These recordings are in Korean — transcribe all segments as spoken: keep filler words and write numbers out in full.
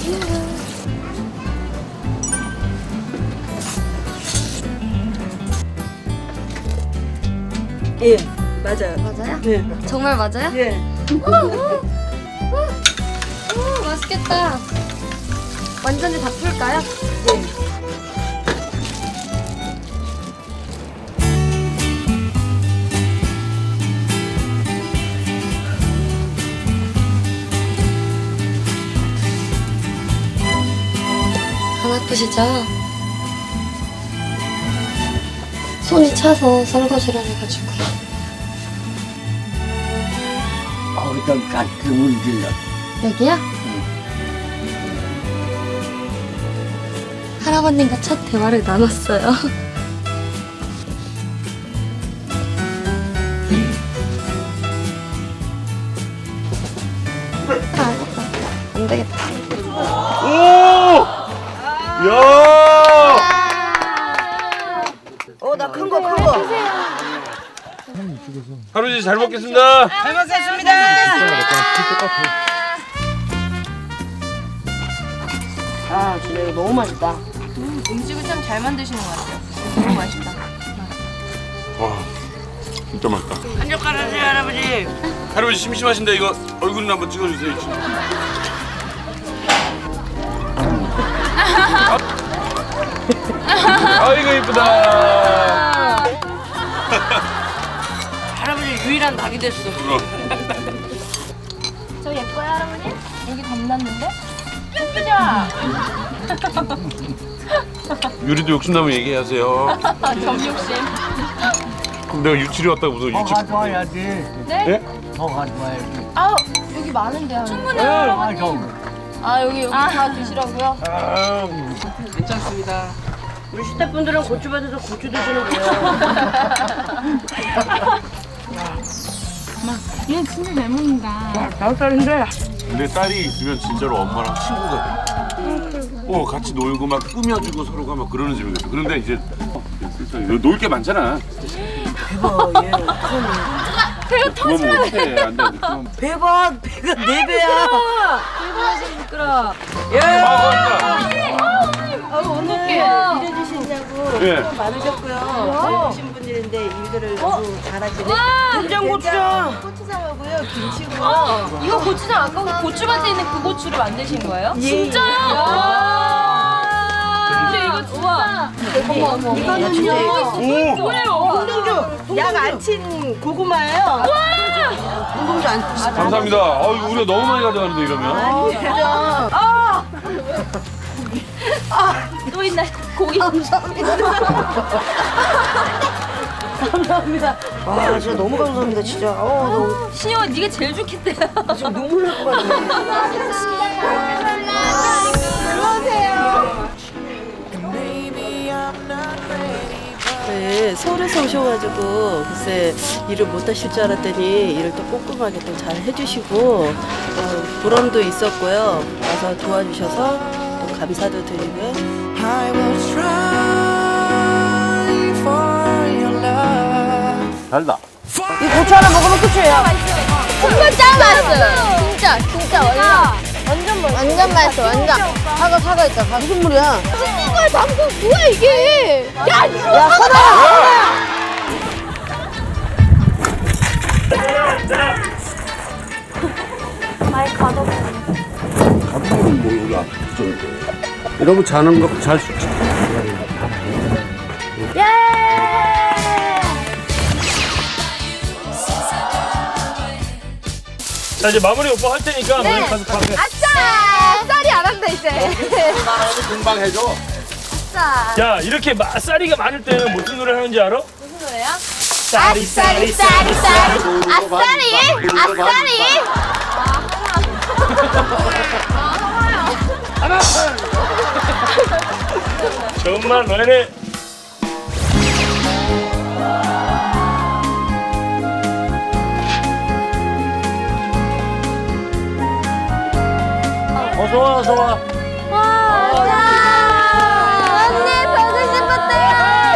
예, 맞아요. 맞아요? 네. 정말 맞아요? 예. 오, 오, 오, 맛있겠다. 완전히 다 풀까요? 예. 안 아프시죠? 손이 차서 설거지를 해가지고. 거기다 같이 문질러. 여기야? 응. 할아버님과 첫 대화를 나눴어요. 아, 안 되겠다. 오! 야! 어, 나 큰 거, 큰 거. 할아버지 잘 먹겠습니다. 잘 먹겠습니다. 아, 진짜 이거 너무 맛있다. 음, 음식을 참 잘 만드시는 것 같아요. 너무 맛있다. 와, 진짜 맛있다. 한 젓갈 하세요, 할아버지. 할아버지 심심하신데 이거 얼굴이나 한번 찍어주세요. 진짜. 아이고 이쁘다. 할아버지 유일한 닭이 됐어. 저 예뻐요, 할아버지? 여기 닮났는데? 예쁘죠? 유리도 욕심나면 얘기하세요. 점욕심. 그럼 내가 유치리 왔다고 무슨 더 유치? 가져와야지. 네? 네? 더 가져와야지. 아우, 여기 많은데요. 충분해요, 아, 할아버지. 저. 아, 여기, 여기 다 드시라고요? 아, 괜찮습니다. 우리 스태프분들은 고추 받아서 고추 드시는 거예요. 얘 진짜 잘 먹는다. 다섯 살인데. 근데 딸이 있으면 진짜로 엄마랑 친구가 돼. 어, 같이 놀고 막 꾸며주고 서로가 막 그러는 집이거든. 그런데 이제 어, 놀 게 많잖아. 대박, 얘 어떡하니. 배가 터지면 어떡해. 안 돼. 그만. 대박, 배가 네 배야. 배부하신 부끄러워. 예. 아, 아, 오늘 어떡해. 일해주시냐고 예. 수고 많으셨고요. 어려우신 분들인데 일들을 너무 잘하시네. 된장고추장. 고추장하고요, 김치고요. 이거 고추장 아까 그 고추밭에 있는 그 고추를 만드신 거예요? 예. 진짜요? 와. 근데 이거 진짜. 어머, 어머, 어머. 이거는요. 오! 뭐예요? 동동주 약 안 친 고구마예요. 동동주 안 친. 감사합니다. 아, 우리가 너무 많이 가져가는데 이러면. 진짜. 또 있나? 고기. 감사합니다. 감사합니다. 와, 진짜 너무 감사합니다, 진짜. 어, 너무 신영아, 네가 제일 좋겠대요. 지금 눈물 날 것 같네. 네, 서울에서 오셔가지고 글쎄 일을 못하실 줄 알았더니 일을 또 꼼꼼하게 또 잘 해주시고 어, 보람도 있었고요. 와서 도와주셔서 또 감사도 드리고요. I will try for your love. 달다. 이 고추 하나 먹으면 끝이에요. 정말 짱 맛있어요. 진짜, 진짜 완전. 완전 맛있어. 완전 맛있어, 완전. 사과, 사과 있잖아. 사과. 무슨 물이야? 씻는 거야, 담고. 뭐야, 이게. 야, 이거. 야, 선아야! 가끔은 몰라. 이러면 자는 거 잘 수 있지. 예! 자 이제 마무리 오빠 할 테니까 네. 너희 가서 가게. 아싸! 쌀이 안 한다, 이제. 금방 해줘. 아싸. 야 이렇게 마, 쌀이가 많을 때는 무슨 노래 하는지 알아? 무슨 노래야? 쌀이 쌀이, 쌀이, 쌀이. 아싸리! 아싸리! 정말 너네 어서 와, 어서 와. 와, 언니 보고 싶었대요.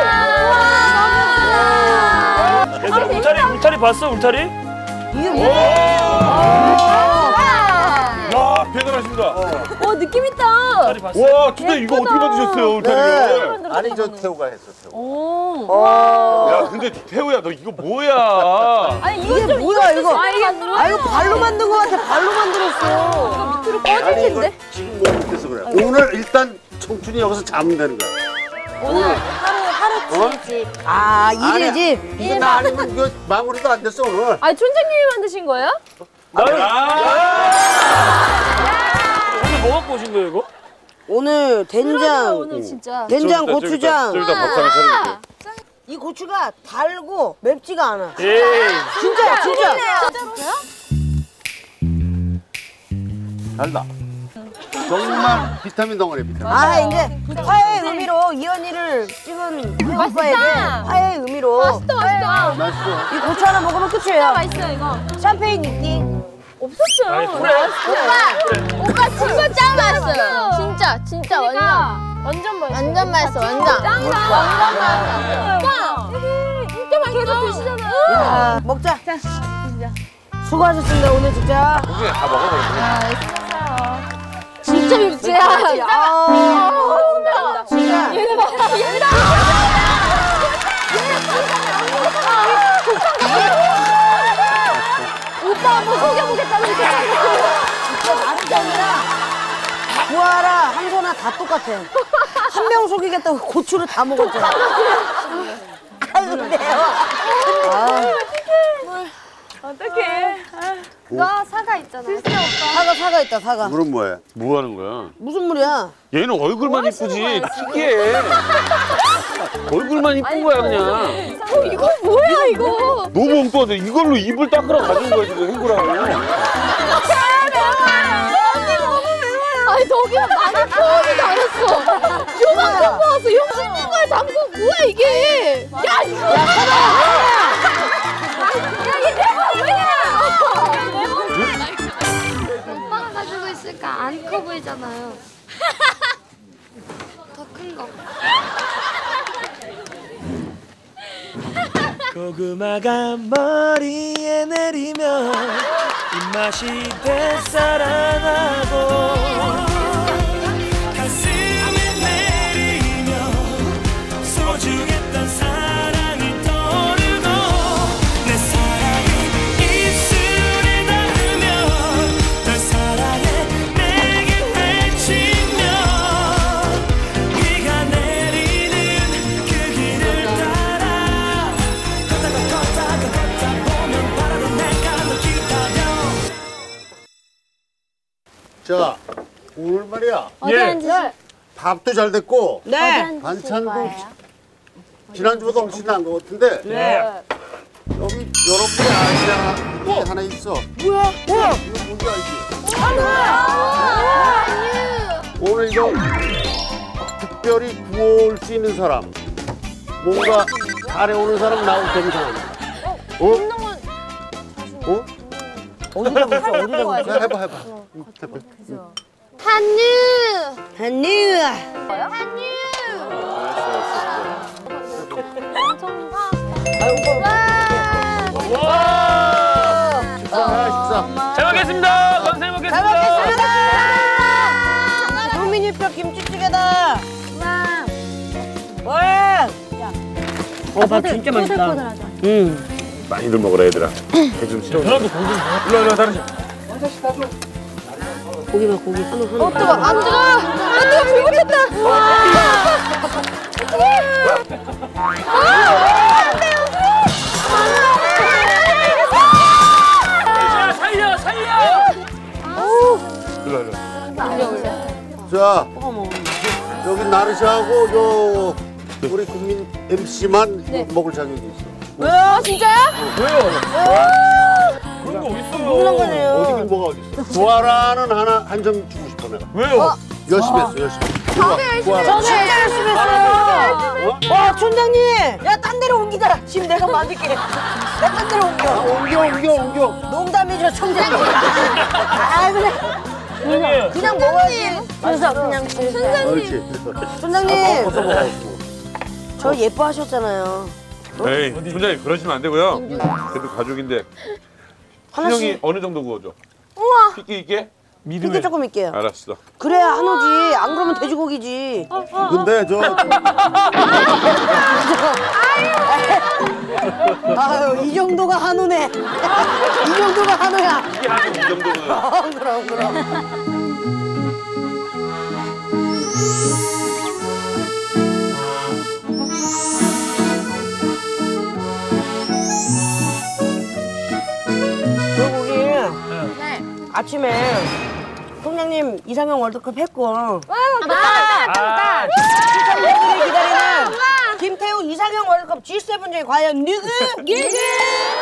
얘들아 울타리 울타리 봤어 울타리? 이게 오! 뭐야? 야 대단하십니다. 어 느낌 있다. 다리 봤어? 와, 진짜 이거 어떻게 만드셨어요, 울타리를? 아니 저 태우가 했어 태우. 오. 야, 근데 태우야, 너 이거 뭐야? 아니 이거 이게 좀 뭐야, 이거? 아 이게 뭐야? 아, 이거 발로 만든 거 같아. 발로 만들었어. 밑으로 아니 꺼질 이거 텐데. 지금 못 못해서 그래. 오늘 일단 청춘이 여기서 자면 되는 거야. 오늘 하루 하루 치지. 아, 아니, 일일 집. 이거 나 아니면 이거 마무리도 안 됐어 오늘. 아 촌장님이 만드신 거예요? 나는 오늘 뭐 갖고 오신 거예요 이거? 오늘 된장, 오늘 진짜. 된장, 좀 이따, 고추장. 좀 이따 밥상을 차려줄게. 이 고추가 달고 맵지가 않아. 에이. 진짜야, 진짜. 달다. 정말 비타민 덩어리 비타민. 아, 이제 화해의 의미로 이 언니를 찍은 오빠에게 화해의 의미로 맛있다 맛있다. 맛있어. 이 고추 하나 먹으면 끝이에요. 맛있어 이거. 샴페인 느낌. 없었어요. 아니, 그래. 오빠 오빠 진짜 짱 맛있어요. 진짜 진짜 완전 완전 맛있어. 완전 맛있어 완전. 짱 완전 맛있어. 오빠 진짜 맛있어. 계속 드시잖아요. 야, 먹자. 자, 수고하셨습니다, 오늘 진짜. 고기 다 먹어버렸네. 진짜 육지야. 아, 진짜. 얘네 봐. 얘네 봐. 오빠 한번 속여보겠다는 게. 진짜 나는 게 아니라 구하라, 한손아 다 똑같아. 한 명 속이겠다고 고추를 다 먹었잖아. 아, 근데요. 너 사과 있잖아. 사과, 사과 있다, 사과. 물은 뭐해? 뭐 하는 거야? 무슨 물이야? 얘는 얼굴만 이쁘지, 특이해. 얼굴만 이쁜 거야, 그냥. 이거 뭐야 이거? 너무 엉뚱한데 이걸로 입을 닦으러 가져온 거야, 지금 헹구라고. 아니 저기는 많이 포함이도 안 했어. 요만큼 모았어. 용신된 거야 장소 뭐야 이게? 야 이거. 야얘 내가 왜냐? 오빠가 가지고 있으니까 안 커 보이잖아요. 더 큰 거. 고구마가 머리에 내리면 입맛이 되살아나고 가슴에 내리면 소중했던 사랑이 떠오르고 내 사랑이 입술에 닿으면 널 사랑해 내게 외치면 비가 내리는 그 길을 따라 걷다가 걷다가 걷다 보면 바로 내가 널 기다려. 자 오늘 말이야 어디 예. 앉으실? 밥도 잘 됐고 네. 반찬도 지난주보다 훨씬 나은 것 같은데 네. 여기 여러분이 아시아 게 하나 있어. 뭐야? 뭐야? 이거 뭔지 알지? 오늘 이거 특별히 구워올 수 있는 사람, 뭔가 잘해오는 사람 나올 겸사한. 어? 어? 어디다 묻혀, 어디다 묻혀? 자, 해봐 해봐. 응, 해봐. 한유. 한유. 와. 식사 식사. 잘 먹겠습니다. 감사히 먹겠습니다. 잘 먹겠습니다. 도미니뼈 김치찌개다. 와. 어, 밥 진짜 맛있다. 응. 많이들 먹어라, 얘들아. 좀 채워. 저라도 고기 좀 일로 일로 다른 고기만 고기 한우 한우. 어 뜨거. 안 뜨거. 안 뜨거. 불 붙였다. 와. 자, 살려 살려. 일로 일로. 자, 여기 나르샤하고 저 우리 국민 엠씨만 먹을 자격이 있어. 아 진짜요? 그런 거 그런 어딨어요? 거네요. 어디긴 뭐가 어디 있어? 구하라는 하나 한 점 주고 싶어 내가. 왜요? 열심히 했어 열심히. 다들 열심히 했어. 진짜 열심히 했어요. 와, 촌장님. 야, 딴 데로 옮기자. 지금 내가 맞을게. 내가 딴 데로 옮겨. 옮겨 옮겨 옮겨. 농담이죠, 촌장님. 아, 그래. 형님. 그냥 먹어야지. 그래서 그냥 순서. 그렇지. 촌장님, 어서 먹어. 저 예뻐하셨잖아요. 에이, 총장님 그러시면 안 되고요. 그래도 가족인데. 신영이 어느 정도 구워줘? 우와. 핏기 있게? 핑크 조금 있게요. 알았어. 그래야 한우지. 안 그러면 돼지고기지. 근데 저 아유, 이 정도가 한우네. 이 정도가 한우야. 이게 한이 정도는. 어, 그럼 그럼. 그리고 우리 네. 아침에 통장님 이상형 월드컵 했고 아, 맞다. 시청자들이 기다리는 김태우 이상형 월드컵 지 세븐 중에 과연 누구? 누구?